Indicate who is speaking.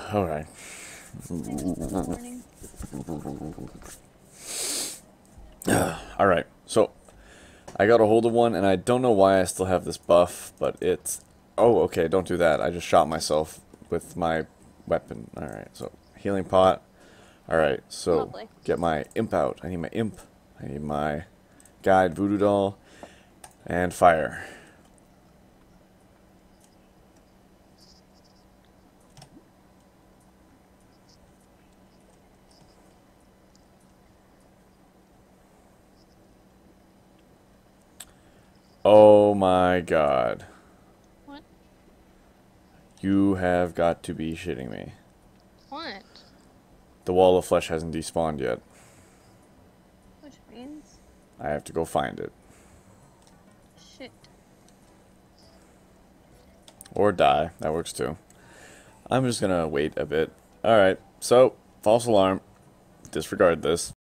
Speaker 1: Alright. Alright, so I got a hold of one, and I don't know why I still have this buff, but it's... Oh, okay, don't do that. I just shot myself with my weapon. Alright, so healing pot. Alright, so
Speaker 2: Lovely.
Speaker 1: get my imp out. I need my imp. I need my guide, voodoo doll, and fire. Oh my god.
Speaker 2: What?
Speaker 1: You have got to be shitting me.
Speaker 2: What?
Speaker 1: The wall of flesh hasn't despawned yet.
Speaker 2: Which means?
Speaker 1: I have to go find it.
Speaker 2: Shit.
Speaker 1: Or die. That works too. I'm just gonna wait a bit. Alright, so, false alarm. Disregard this.